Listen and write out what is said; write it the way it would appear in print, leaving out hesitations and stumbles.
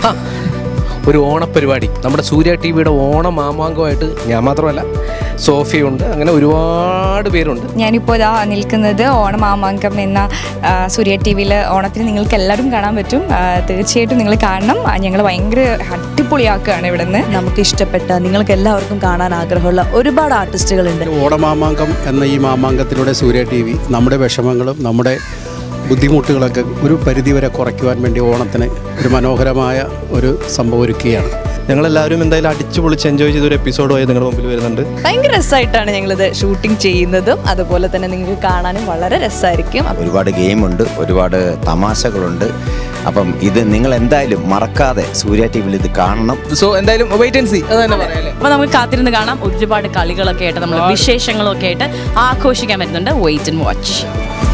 ഒരു ഓണപ്പരിപാടി നമ്മുടെ സൂര്യ ടി വിയുടെ ഓണമാമാങ്കമായിട്ട് ഞാൻ മാത്രമല്ല, സോഫിയുണ്ട്, അങ്ങനെ ഒരുപാട് പേരുണ്ട്. ഞാനിപ്പോൾ ഇതാ നിൽക്കുന്നത് ഓണമാമാങ്കം എന്ന സൂര്യ ടി വിയിൽ ഓണത്തിന് നിങ്ങൾക്ക് എല്ലാവരും കാണാൻ പറ്റും. തീർച്ചയായിട്ടും നിങ്ങൾ കാണണം. ഞങ്ങൾ ഭയങ്കര അടിപൊളിയാക്കുകയാണ് ഇവിടെ നിന്ന്. നമുക്ക് ഇഷ്ടപ്പെട്ട, നിങ്ങൾക്ക് എല്ലാവർക്കും കാണാൻ ആഗ്രഹമുള്ള ഒരുപാട് ആർട്ടിസ്റ്റുകളുണ്ട്. ഓണമാമാങ്കം എന്ന ഈ മാമാങ്കത്തിലൂടെ സൂര്യ ടി വി നമ്മുടെ വിഷമങ്ങളും നമ്മുടെ ബുദ്ധിമുട്ടുകളൊക്കെ ഒരു പരിധിവരെ കുറയ്ക്കുവാൻ വേണ്ടി ഓണത്തിന് ഒരു മനോഹരമായ ഒരു സംഭവം ഒരുക്കുകയാണ്. ഞങ്ങളെല്ലാവരും എന്തായാലും അടിച്ചു പൊളിച്ച് എൻജോയ് ചെയ്തൊരു എപ്പിസോഡുമായി നിങ്ങളുടെ മുമ്പിൽ വരുന്നുണ്ട്. ഭയങ്കര രസമായിട്ടാണ് ഞങ്ങളിത് ഷൂട്ടിംഗ് ചെയ്യുന്നതും, അതുപോലെ തന്നെ നിങ്ങൾക്ക് കാണാനും വളരെ രസമായിരിക്കും. ഒരുപാട് ഗെയിമുണ്ട്, ഒരുപാട് തമാശകളുണ്ട്. അപ്പം ഇത് നിങ്ങൾ എന്തായാലും മറക്കാതെ സൂര്യ ടി വിയിൽ ഇത് കാണണം. സോ എന്തായാലും വെയിറ്റ് ആൻഡ് സീ അത് തന്നെ പറയാല്ലേ. അപ്പോൾ നമുക്ക് കാത്തിരുന്ന് കാണാം. ഒരുപാട് കളികളൊക്കെ ആയിട്ട് നമ്മൾ വിശേഷങ്ങളൊക്കെ ആയിട്ട് ആഘോഷിക്കാൻ പറ്റുന്നുണ്ട്. Wait and watch.